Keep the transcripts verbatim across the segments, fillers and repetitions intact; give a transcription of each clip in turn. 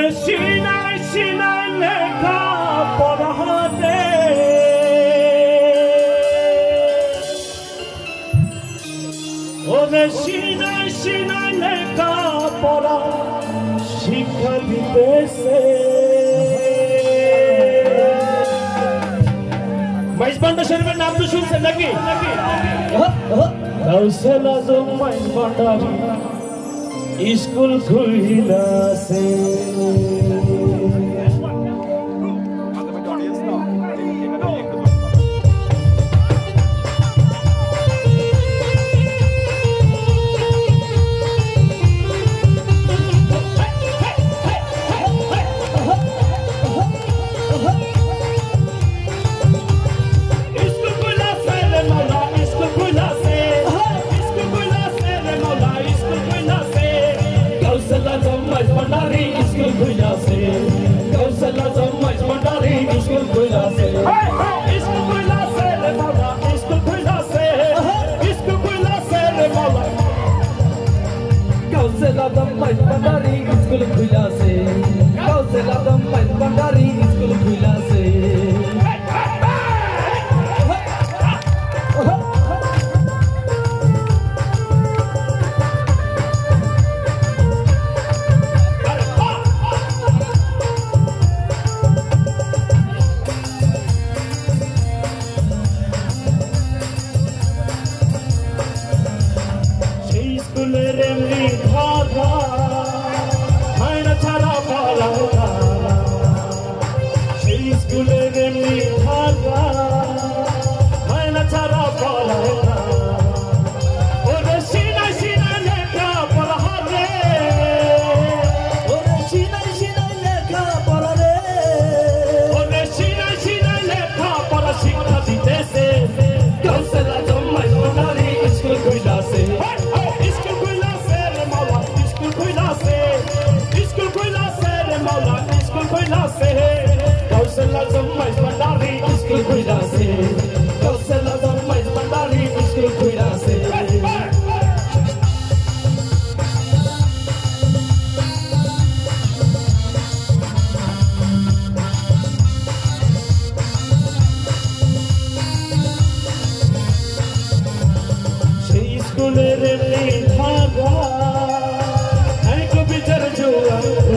ওরে Sinai Sinai লেখা পড়াতে ওরে সিনাই সিনাই লেখা পড়া শিক্ষা দিতেছে মাইজবান্ডা শরীফের নাম তো শুনছেন নাকি গাউসুল আজম মাইজবান্ডারি স্কুল খুইলাছে Bandari school khulase Gausel Azam Bandari school khulase Gausel Azam Maizbandari school khulase Gausel Azam Maizbandari school khulase সেই স্কুলের লেখারা এক বিচার জোড়া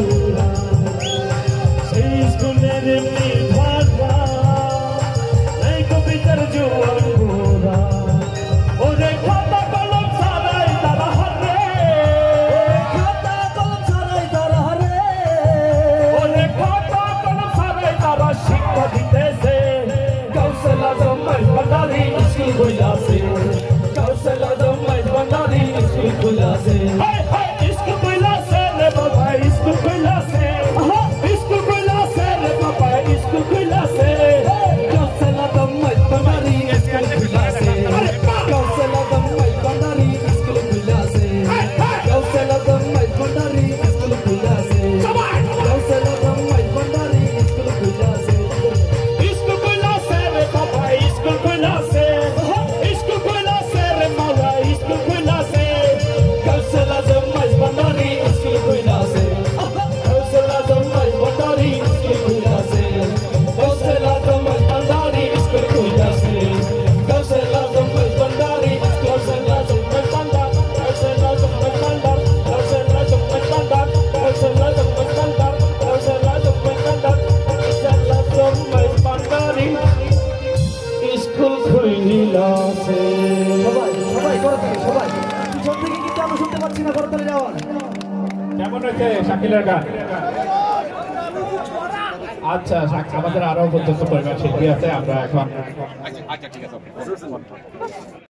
Gausel Azam Maizbandari school khulase Hey hey school khulase re baba school khulase aha school khulase re baba school khulase Gausel Azam Maizbandari school khulase Gausel Azam Maizbandari school khulase Gausel Azam Maizbandari school khulase Gausel Azam Maizbandari school khulase School khulase re baba school khulase কেমন হয়েছে শাকিলের গান? আচ্ছা, আমাদের আরো পর্যন্ত পরিবার শিল্পী আছে, আমরা এখন